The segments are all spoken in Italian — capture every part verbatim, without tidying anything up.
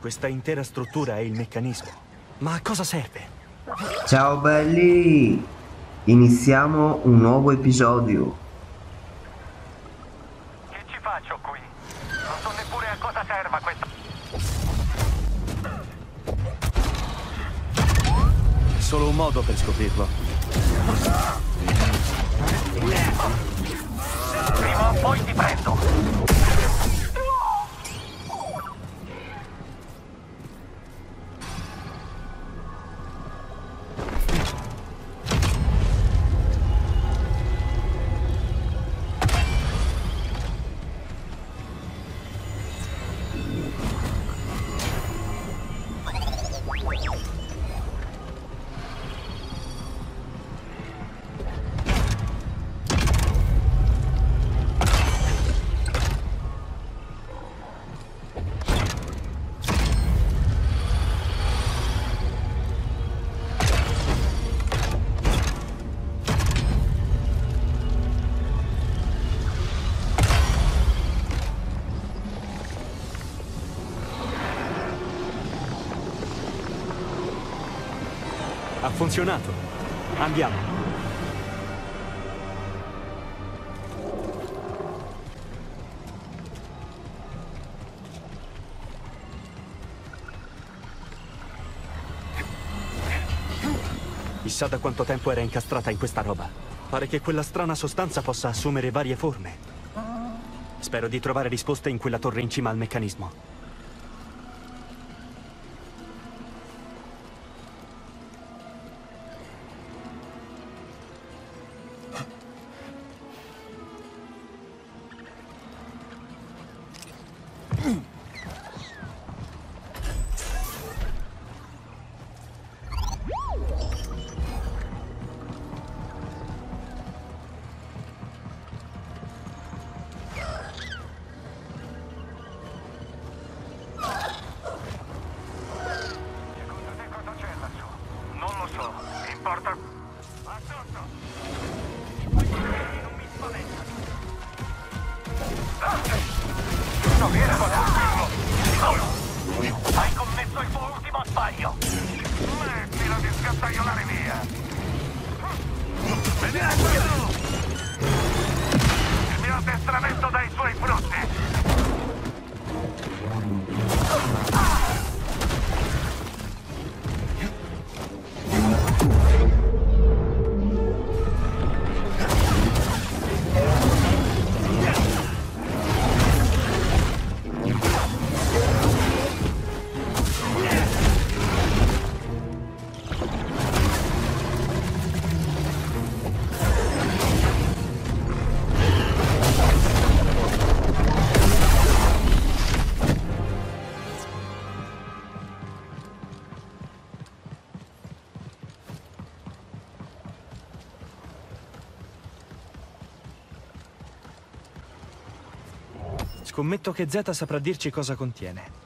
Questa intera struttura è il meccanismo. Ma a cosa serve? Ciao belli! Iniziamo un nuovo episodio. Che ci faccio qui? Non so neppure a cosa serva questa... Solo un modo per scoprirlo. Prima o poi ti prendo! Ha funzionato. Andiamo. Chissà da quanto tempo era incastrata in questa roba. Pare che quella strana sostanza possa assumere varie forme. Spero di trovare risposte in quella torre in cima al meccanismo. Hai commesso il tuo ultimo sbaglio! Smettila di sgattaiolare via! Il mio addestramento dà i suoi frutti! Scommetto che Zeta saprà dirci cosa contiene.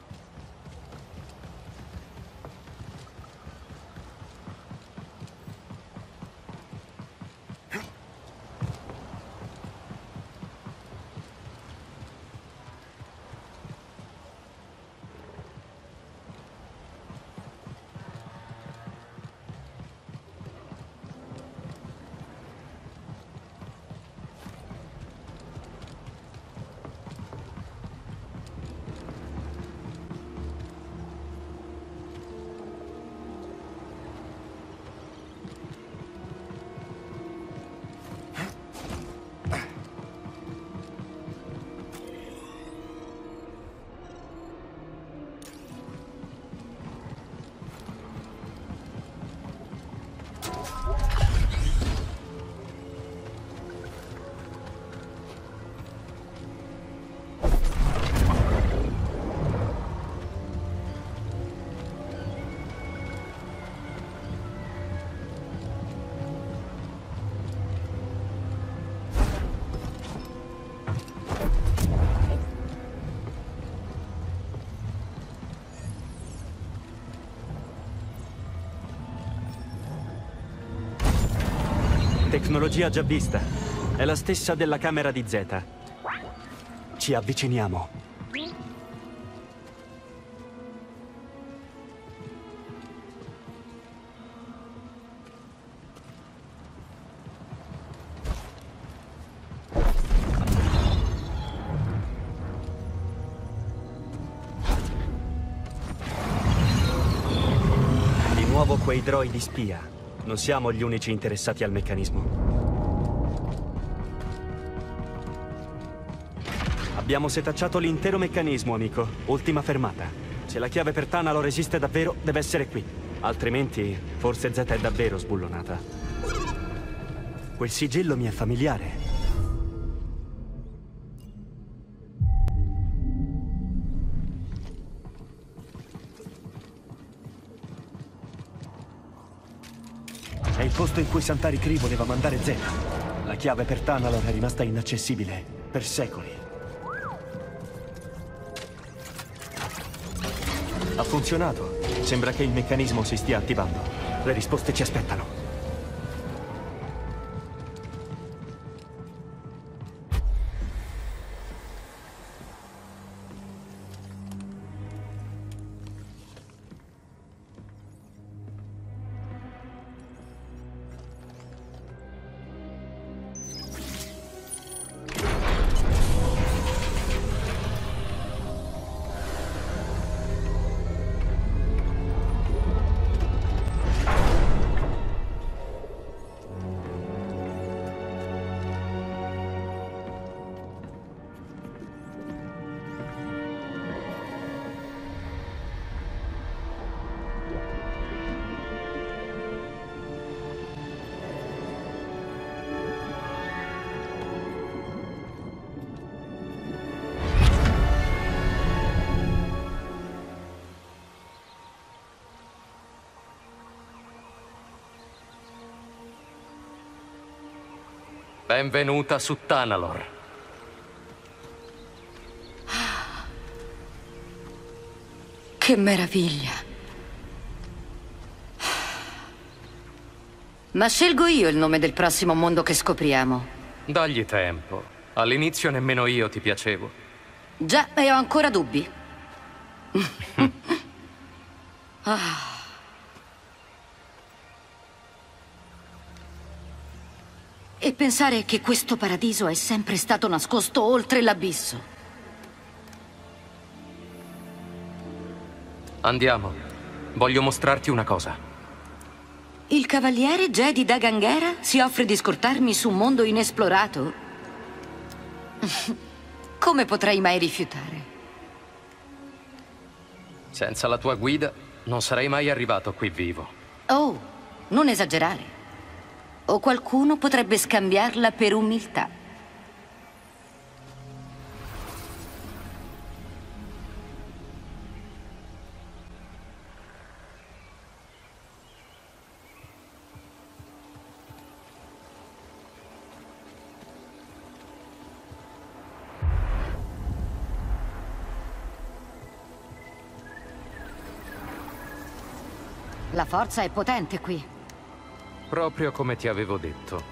Tecnologia già vista. È la stessa della camera di Zeta. Ci avviciniamo. quei droidi spia. Non siamo gli unici interessati al meccanismo. Abbiamo setacciato l'intero meccanismo, amico. Ultima fermata. Se la chiave per Tanalor esiste davvero, deve essere qui. Altrimenti, forse Z è davvero sbullonata. Quel sigillo mi è familiare. È il posto in cui Santari Khri voleva mandare Z. La chiave per Tanalor è rimasta inaccessibile per secoli. Ha funzionato. Sembra che il meccanismo si stia attivando. Le risposte ci aspettano. Benvenuta su Tanalor. Che meraviglia. Ma scelgo io il nome del prossimo mondo che scopriamo. Dagli tempo. All'inizio nemmeno io ti piacevo. Già, e ho ancora dubbi. ah. E pensare che questo paradiso è sempre stato nascosto oltre l'abisso. Andiamo. Voglio mostrarti una cosa. Il cavaliere Jedi Dagan Gera si offre di scortarmi su un mondo inesplorato? Come potrei mai rifiutare? Senza la tua guida non sarei mai arrivato qui vivo. Oh, non esagerare. O qualcuno potrebbe scambiarla per umiltà. La forza è potente qui. Proprio come ti avevo detto.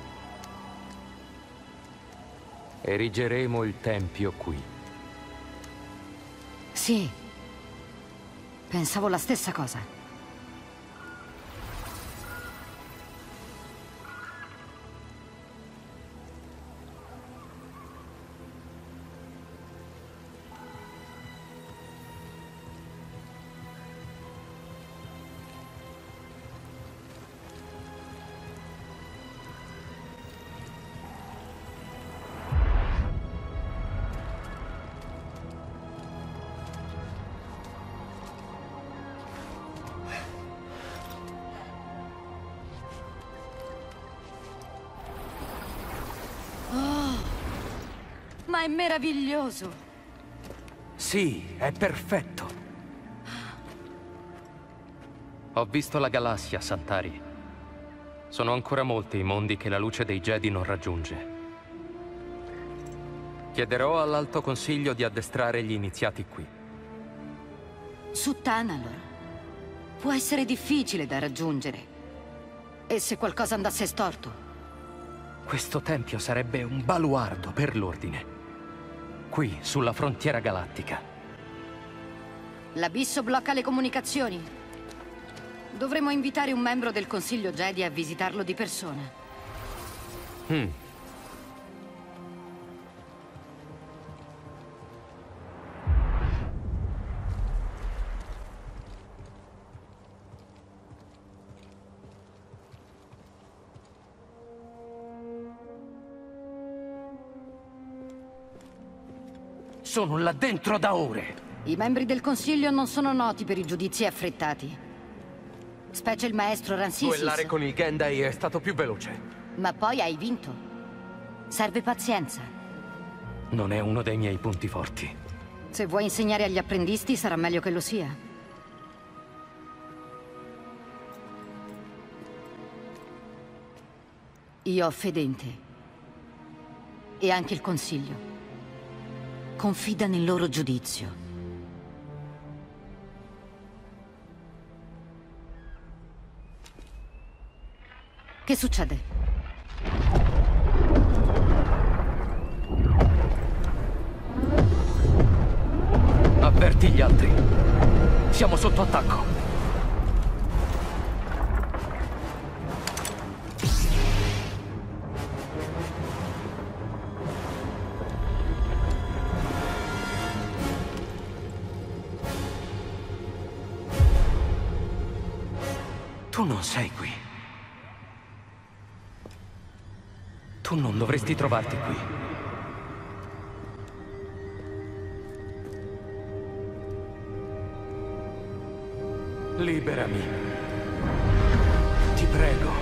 Erigeremo il tempio qui. Sì. Pensavo la stessa cosa. Ma è meraviglioso. Sì, è perfetto. Ho visto la galassia, Santari. Sono ancora molti i mondi che la luce dei Jedi non raggiunge. Chiederò all'Alto Consiglio di addestrare gli iniziati qui. Su Tanalor. Può essere difficile da raggiungere. E se qualcosa andasse storto? Questo tempio sarebbe un baluardo per l'ordine. Qui, sulla frontiera galattica. L'abisso blocca le comunicazioni. Dovremmo invitare un membro del Consiglio Jedi a visitarlo di persona. Hmm. Sono là dentro da ore. I membri del Consiglio non sono noti per i giudizi affrettati. Specie il maestro Rancisis. Duellare con il Gendai è stato più veloce. Ma poi hai vinto. Serve pazienza. Non è uno dei miei punti forti. Se vuoi insegnare agli apprendisti, sarà meglio che lo sia. Io ho fede in te. E anche il Consiglio. Confida nel loro giudizio. Che succede? Avverti gli altri. Siamo sotto attacco. Tu non sei qui. Tu non dovresti trovarti qui. Liberami. Ti prego.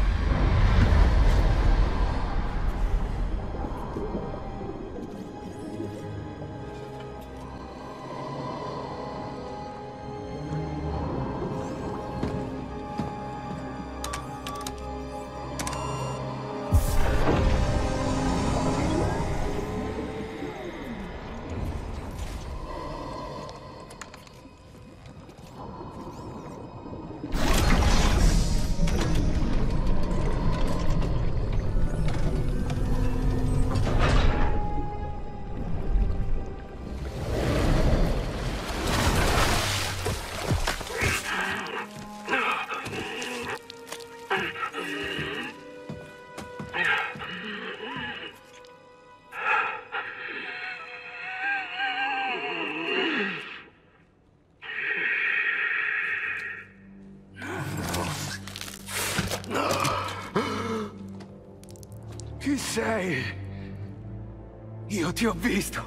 Chi sei? Io ti ho visto.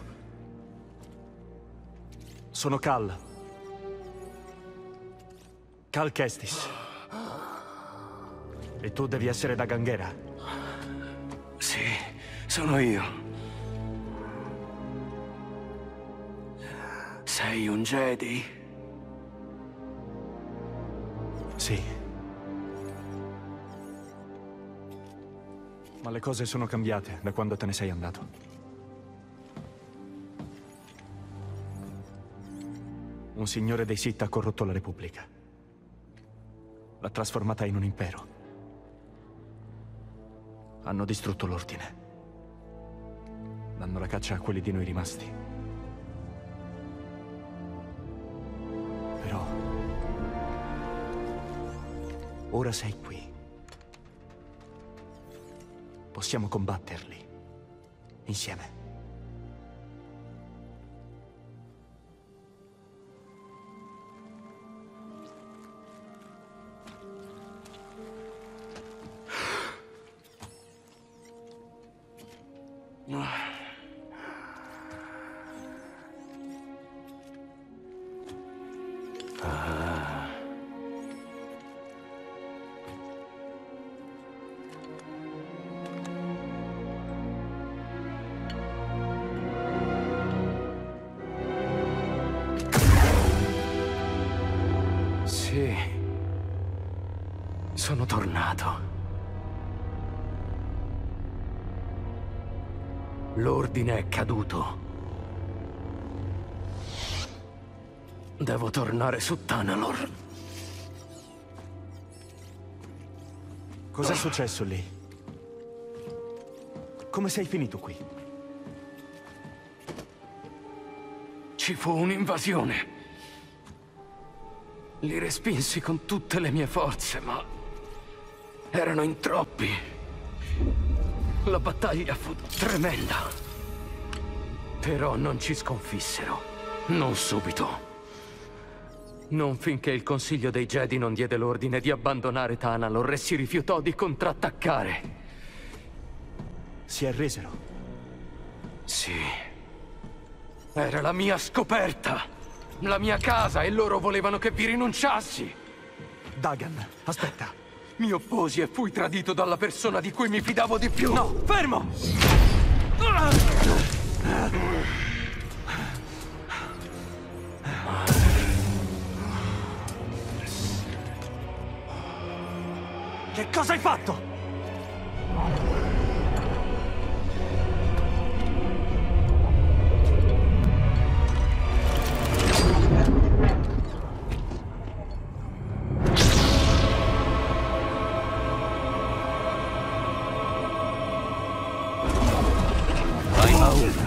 Sono Cal. Cal Kestis. E tu devi essere da Ganghera? Sì, sono io. Sei un Jedi? Sì. Ma le cose sono cambiate da quando te ne sei andato. Un signore dei Sith ha corrotto la Repubblica. L'ha trasformata in un impero. Hanno distrutto l'ordine. Danno la caccia a quelli di noi rimasti. Però... ora sei qui. Possiamo combatterli. Insieme. Sì. Sono tornato. L'ordine è caduto. Devo tornare su Tanalorr. Cos'è successo lì? Come sei finito qui? Ci fu un'invasione. Li respinsi con tutte le mie forze, ma erano in troppi. La battaglia fu tremenda. Però non ci sconfissero. Non subito. Non finché il Consiglio dei Jedi non diede l'ordine di abbandonare Tanalorr e si rifiutò di contrattaccare. Si arresero? Sì. Era la mia scoperta. La mia casa e loro volevano che vi rinunciassi. Dagan, aspetta. Mi opposi e fui tradito dalla persona di cui mi fidavo di più. No, fermo! Che cosa hai fatto? Hai paura.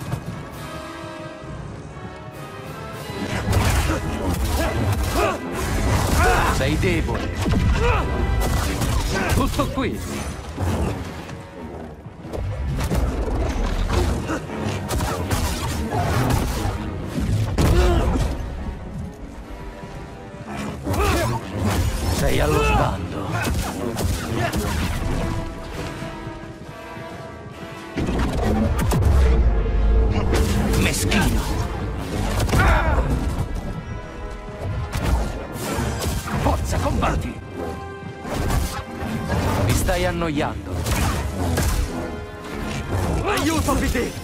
Sei debole. Tutto qui. Sei allo sbando. Meschino. Forza, combatti. Mi stai annoiando. Aiuto, P D!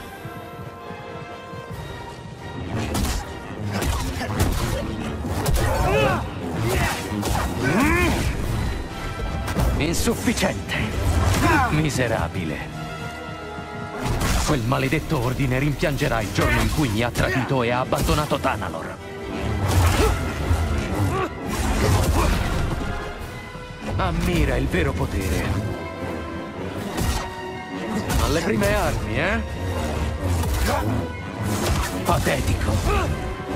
Insufficiente. Miserabile. Quel maledetto ordine rimpiangerà il giorno in cui mi ha tradito e ha abbandonato Tanalor. Ammira il vero potere. Alle prime armi, eh? Patetico.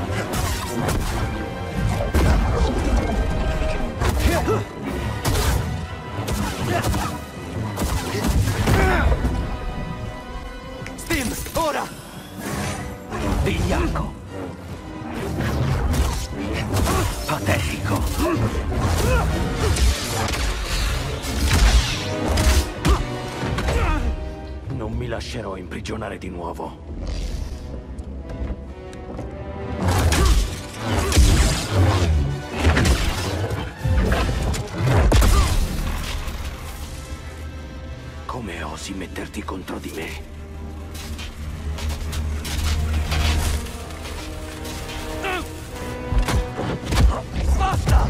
Stim, ora! Vigliacco. Patetico. Non mi lascerò imprigionare di nuovo. Come osi metterti contro di me? Basta!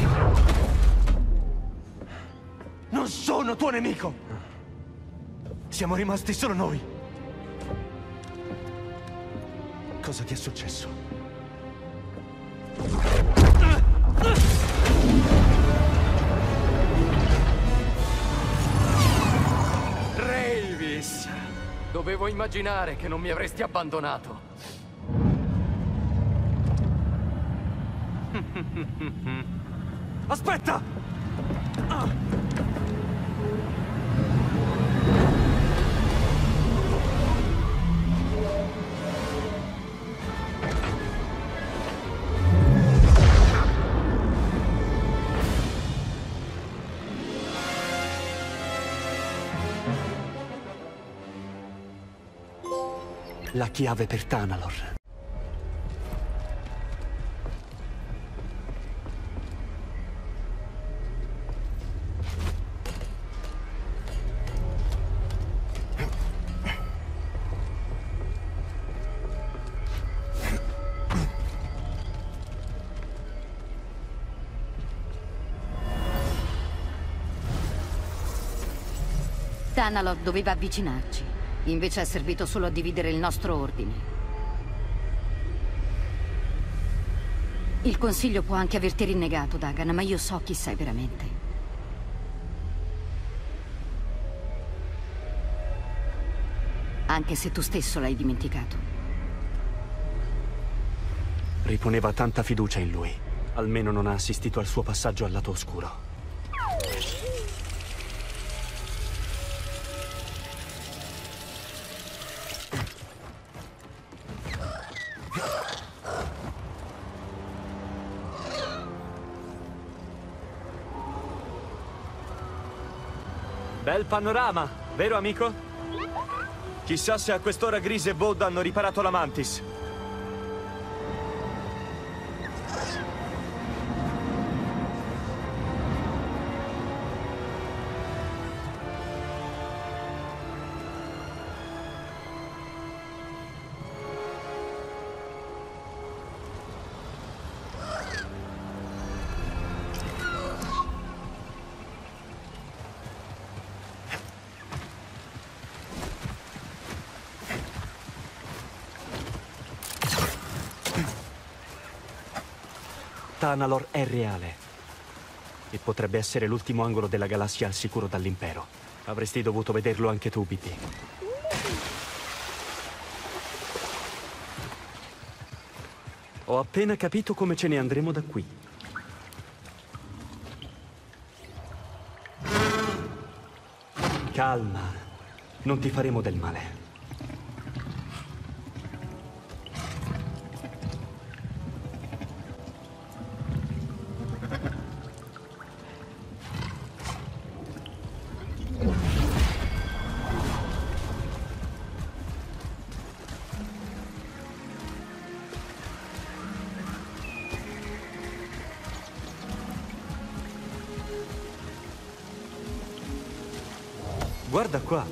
Non sono tuo nemico! Siamo rimasti solo noi. Cosa ti è successo? Rayvis! Dovevo immaginare che non mi avresti abbandonato. Aspetta! La chiave per Tanalor. Tanalor doveva avvicinarci, invece è servito solo a dividere il nostro ordine. Il Consiglio può anche averti rinnegato, Dagan, ma io so chi sei veramente. Anche se tu stesso l'hai dimenticato. Riponeva tanta fiducia in lui. Almeno non ha assistito al suo passaggio al lato oscuro. Bel panorama, vero amico? Chissà se a quest'ora Grise e Bode hanno riparato la Mantis. Tanalorr è reale. E potrebbe essere l'ultimo angolo della galassia al sicuro dall'impero. Avresti dovuto vederlo anche tu, B T. Ho appena capito come ce ne andremo da qui. Calma, non ti faremo del male. Guarda qua.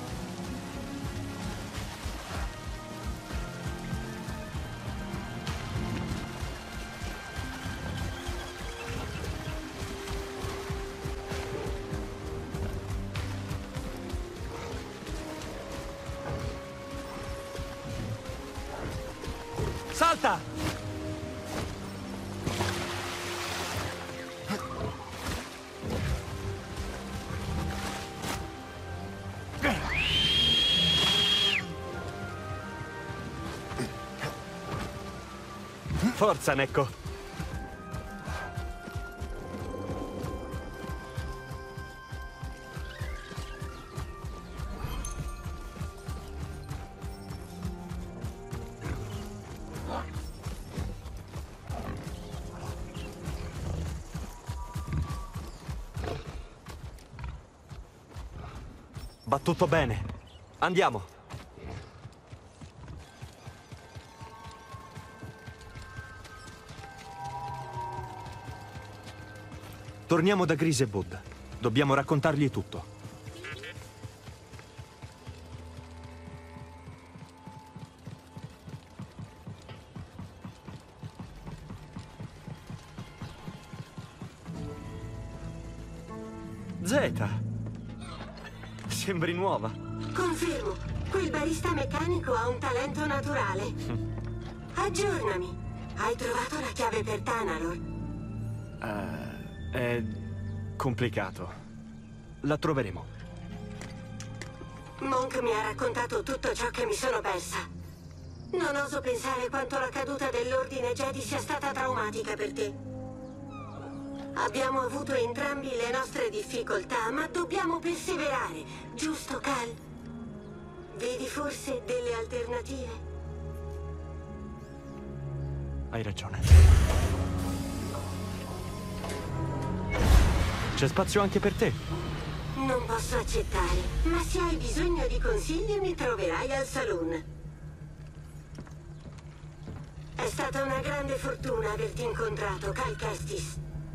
Salta! Forza, Necco. Va tutto bene. Andiamo. Torniamo da Grease e Bud. Dobbiamo raccontargli tutto. Zeta. Sembri nuova. Confermo, quel barista meccanico ha un talento naturale. Aggiornami. Hai trovato la chiave per Tanalorr? Uh... È complicato. La troveremo. Monk mi ha raccontato tutto ciò che mi sono persa. Non oso pensare quanto la caduta dell'Ordine Jedi sia stata traumatica per te. Abbiamo avuto entrambi le nostre difficoltà, ma dobbiamo perseverare, giusto, Cal? Vedi forse delle alternative? Hai ragione. C'è spazio anche per te. Non posso accettare, ma se hai bisogno di consigli mi troverai al saloon. È stata una grande fortuna averti incontrato, Cal Kestis.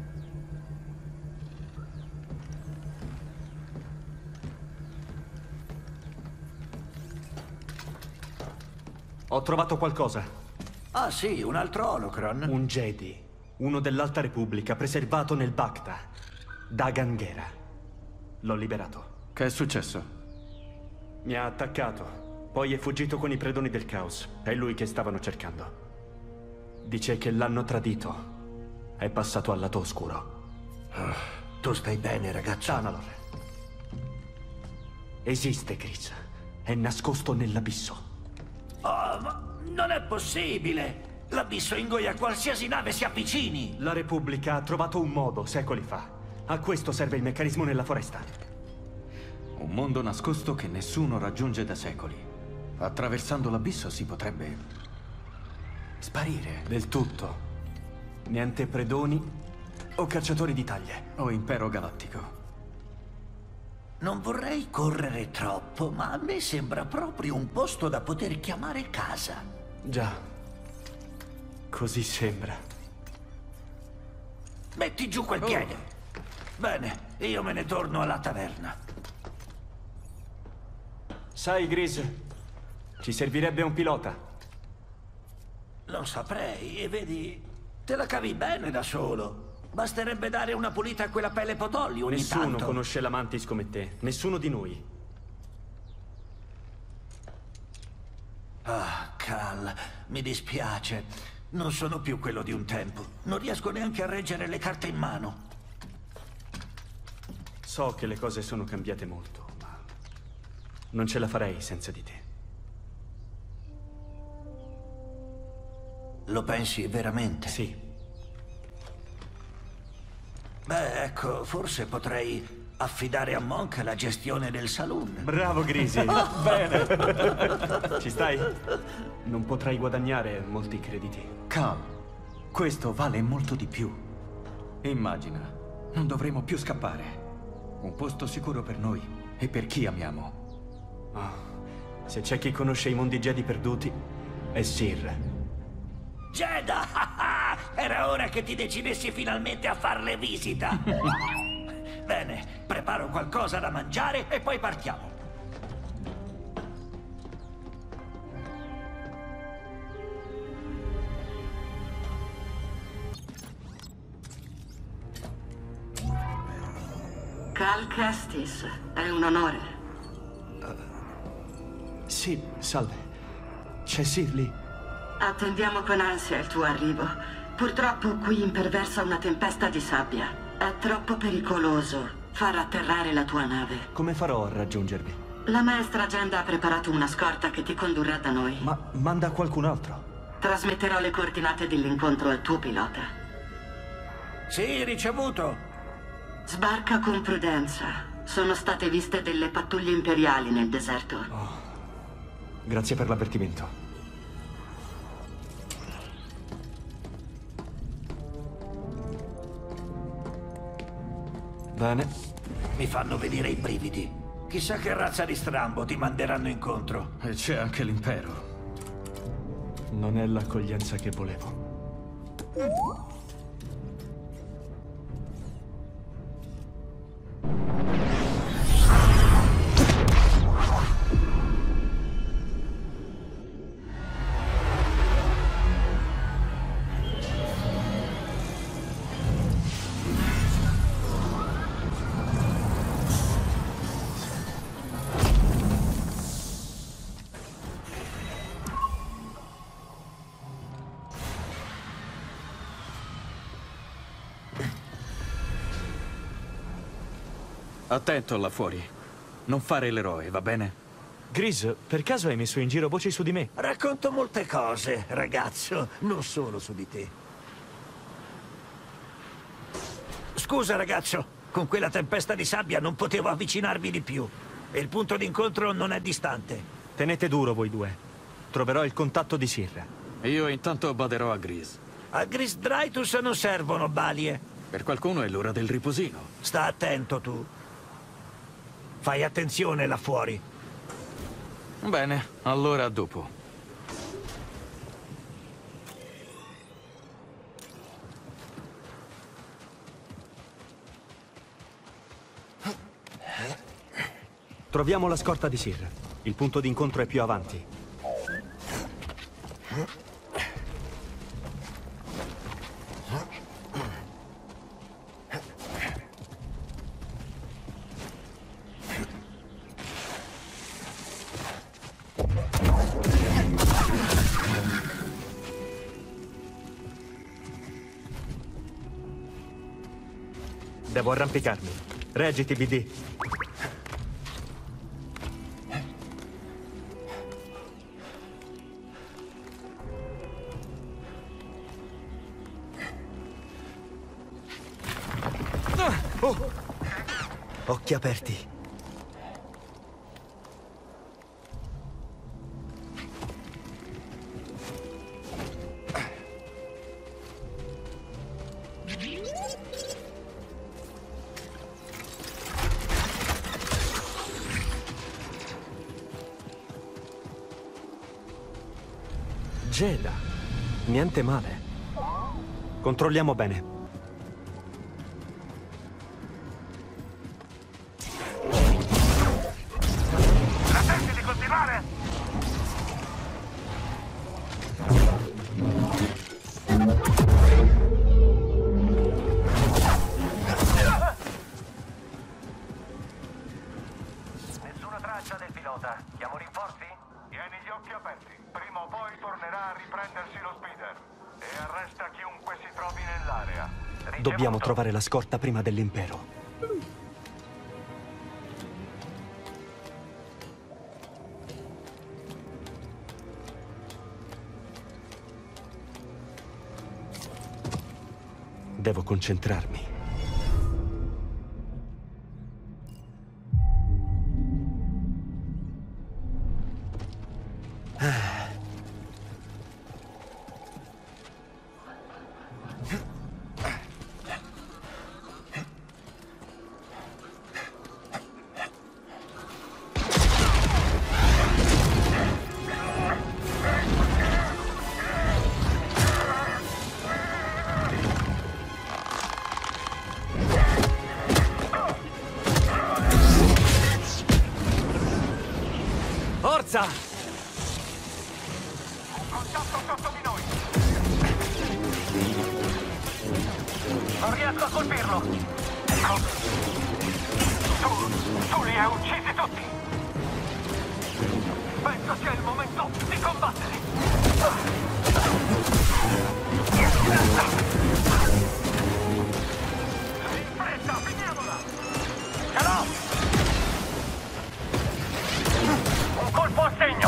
Ho trovato qualcosa. Ah sì, un altro holocron. Un Jedi. Uno dell'Alta Repubblica, preservato nel Bacta. Dagan Gera. L'ho liberato. Che è successo? Mi ha attaccato. Poi è fuggito con i predoni del caos. È lui che stavano cercando. Dice che l'hanno tradito. È passato al lato oscuro. Oh, tu stai bene, ragazzo? Tanalorr. Esiste, Chris. È nascosto nell'abisso. Oh, ma non è possibile! L'abisso ingoia qualsiasi nave si avvicini! La Repubblica ha trovato un modo, secoli fa. A questo serve il meccanismo nella foresta. Un mondo nascosto che nessuno raggiunge da secoli. Attraversando l'abisso si potrebbe... sparire. Del tutto. Niente predoni o cacciatori di taglie. O impero galattico. Non vorrei correre troppo, ma a me sembra proprio un posto da poter chiamare casa. Già. Così sembra. Metti giù quel piede. Oh. Bene, io me ne torno alla taverna. Sai, Grease, ci servirebbe un pilota. Non saprei, e vedi, te la cavi bene da solo. Basterebbe dare una pulita a quella pelle potolli ogni Nessuno tanto. conosce la Mantis come te, nessuno di noi. Ah, Cal, mi dispiace. Non sono più quello di un tempo. Non riesco neanche a reggere le carte in mano. So che le cose sono cambiate molto, ma non ce la farei senza di te. Lo pensi veramente? Sì. Beh, ecco, forse potrei affidare a Monk la gestione del saloon. Bravo, Grisi. Bene. Ci stai? Non potrai guadagnare molti crediti. Cal, questo vale molto di più. Immagina, non dovremo più scappare. Un posto sicuro per noi e per chi amiamo. Oh, se c'è chi conosce i mondi Jedi perduti, è Sir. Jedi! Era ora che ti decidessi finalmente a farle visita. Bene, preparo qualcosa da mangiare e poi partiamo. Cal Kestis, è un onore. Uh, sì, salve. C'è Sir lì. Attendiamo con ansia il tuo arrivo. Purtroppo qui imperversa una tempesta di sabbia. È troppo pericoloso far atterrare la tua nave. Come farò a raggiungervi? La maestra Jenda ha preparato una scorta che ti condurrà da noi. Ma manda qualcun altro? Trasmetterò le coordinate dell'incontro al tuo pilota. Sì, ricevuto. Sbarca con prudenza. Sono state viste delle pattuglie imperiali nel deserto. Oh, grazie per l'avvertimento. Bene. Mi fanno venire i brividi. Chissà che razza di strambo ti manderanno incontro. E c'è anche l'impero. Non è l'accoglienza che volevo. Attento là fuori. Non fare l'eroe, va bene? Gris, per caso hai messo in giro voci su di me? Racconto molte cose, ragazzo, non solo su di te. Scusa, ragazzo, con quella tempesta di sabbia non potevo avvicinarmi di più. E il punto d'incontro non è distante. Tenete duro voi due. Troverò il contatto di Sir. Io intanto baderò a Gris. A Gris Draitus non servono balie. Per qualcuno è l'ora del riposino. Sta attento tu. Fai attenzione là fuori. Bene, allora a dopo. Troviamo la scorta di Sir. Il punto d'incontro è più avanti. Devo arrampicarmi. Reggiti, B D. Oh! Occhi aperti. Jedi. Niente male. Controlliamo bene. La senti di continuare? Nessuna traccia del pilota. Chiamo rinforzi? Tieni gli occhi aperti. Prima o poi tornerà a riprendersi lo speeder. e arresta chiunque si trovi nell'area. Dobbiamo trovare la scorta prima dell'impero. Devo concentrarmi. Forza! Contatto sotto di noi! Non riesco a colpirlo! Tu, tu li hai uccisi tutti! Penso sia il momento di combattere! In fretta, finiamola! Ce l'ho! Un colpo a segno!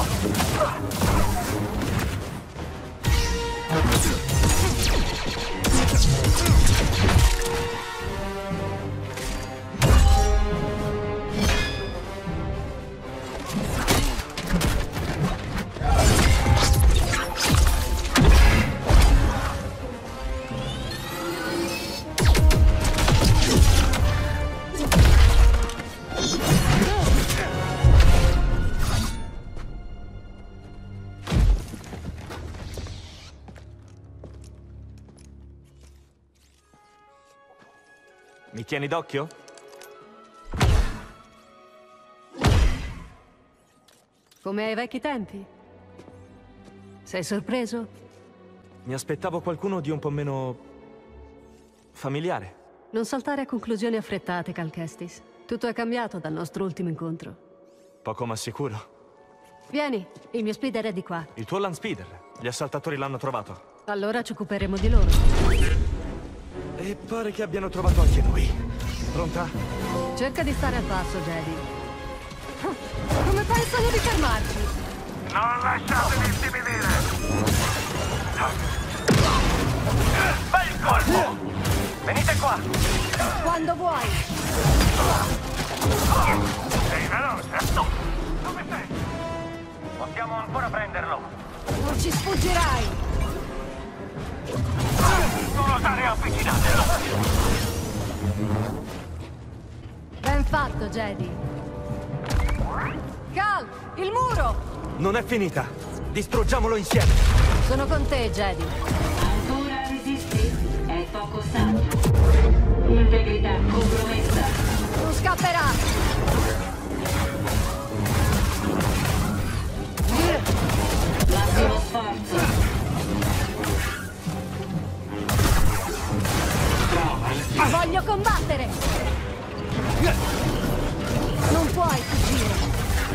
Mi tieni d'occhio? Come ai vecchi tempi? Sei sorpreso? Mi aspettavo qualcuno di un po' meno... familiare. Non saltare a conclusioni affrettate, Cal Kestis. Tutto è cambiato dal nostro ultimo incontro. Poco ma sicuro. Vieni, il mio speeder è di qua. Il tuo land speeder? Gli assaltatori l'hanno trovato. Allora ci occuperemo di loro. E pare che abbiano trovato anche noi. Pronta? Cerca di stare al passo, Jedi. Come pensano di fermarci? Non lasciatevi intimidire! Bel colpo! Venite qua! Quando vuoi! Sei veloce! No! Dove sei? Possiamo ancora prenderlo! Non ci sfuggirai! Non osare avvicinarlo! Ben fatto, Jedi. Cal, il muro! Non è finita! Distruggiamolo insieme! Sono con te, Jedi. Ancora resisti? È poco saggio. Integrità compromessa. Non scapperà! Massimo sforzo. Voglio combattere! Non puoi fuggire!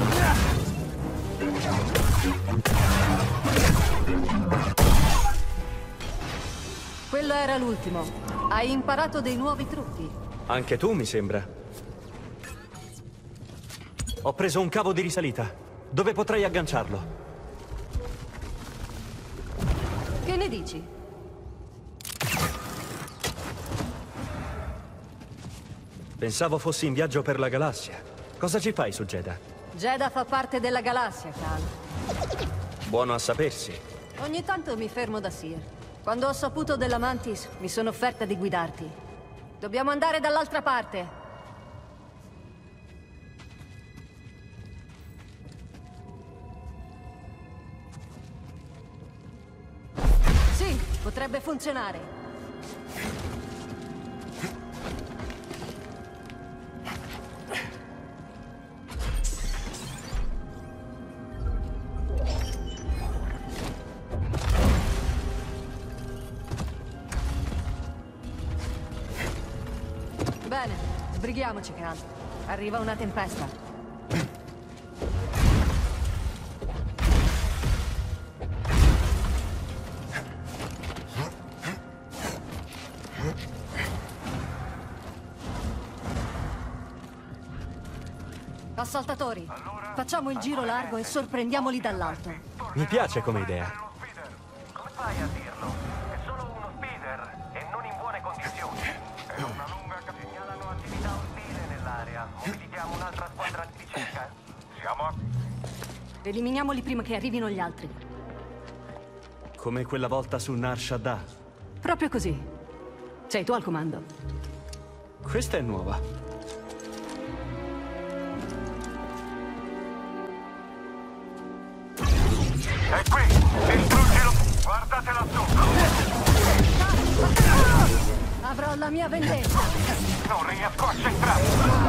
Quello era l'ultimo. Hai imparato dei nuovi trucchi. Anche tu, mi sembra. Ho preso un cavo di risalita. Dove potrei agganciarlo? Che ne dici? Pensavo fossi in viaggio per la galassia. Cosa ci fai su Jedha? Jedha fa parte della galassia, Cal. Buono a sapersi. Ogni tanto mi fermo da Seer. Quando ho saputo della Mantis, mi sono offerta di guidarti. Dobbiamo andare dall'altra parte. Sì, potrebbe funzionare. Bene, sbrighiamoci, Cal. Arriva una tempesta. Assaltatori, facciamo il giro largo e sorprendiamoli dall'alto. Mi piace come idea. Come fai a dirlo? È solo uno speeder e non in buone condizioni. È una lunga che segnalano attività ostile nell'area. Mobilitiamo un'altra squadra di ricerca. Siamo a... Eliminiamoli prima che arrivino gli altri. Come quella volta su Nar Shaddaa. Proprio così. Sei tu al comando. Questa è nuova. È qui! Distruggilo! Guardate lassù! Avrò la mia vendetta. Non riesco a centrare!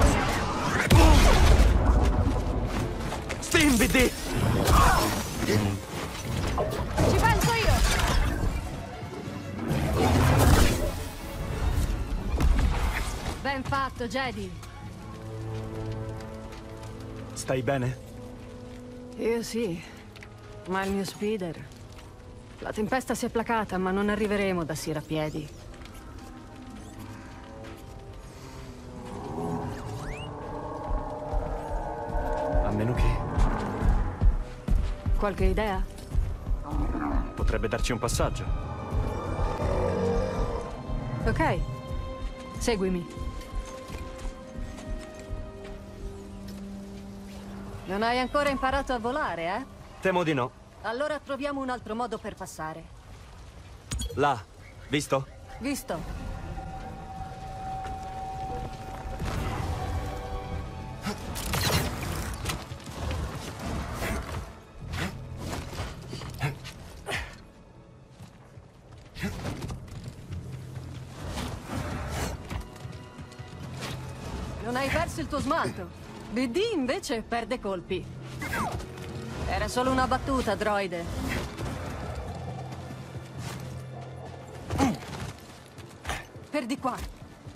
Steam, B D! Ci penso io! Ben fatto, Jedi. Stai bene? Io sì. Ma il mio speeder... La tempesta si è placata, ma non arriveremo da Sir a piedi. A meno che... Qualche idea? Potrebbe darci un passaggio. Ok. Seguimi. Non hai ancora imparato a volare, eh? Temo di no. Allora troviamo un altro modo per passare. Là, visto? Visto. Non hai perso il tuo smalto. B D invece perde colpi. Era solo una battuta, droide. Per di qua.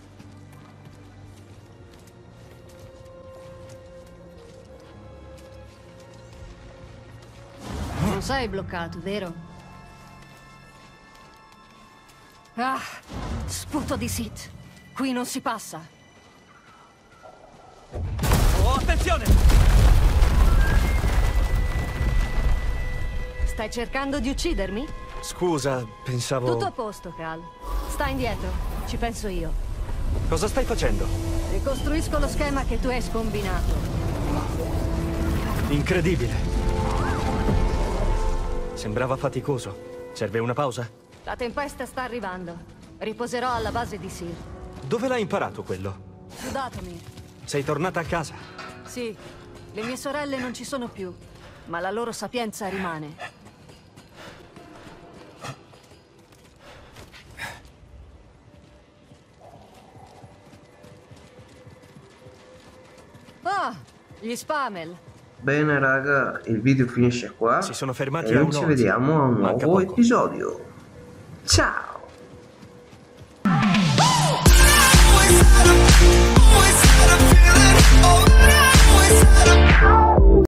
Non sei bloccato, vero? Ah, sputo di Sith. Qui non si passa. Oh, attenzione! Stai cercando di uccidermi? Scusa, pensavo... Tutto a posto, Cal. Sta indietro. Ci penso io. Cosa stai facendo? Ricostruisco lo schema che tu hai scombinato. Incredibile. Sembrava faticoso. Serve una pausa? La tempesta sta arrivando. Riposerò alla base di Sir. Dove l'hai imparato quello? Su Dathomir. Sei tornata a casa? Sì. Le mie sorelle non ci sono più, ma la loro sapienza rimane. Ah, gli Spamel. Bene raga, il video finisce qua. Si sono fermati e a noi ci un'ora. vediamo a un Manca nuovo poco. episodio. Ciao! Always had a feeling, oh, always had a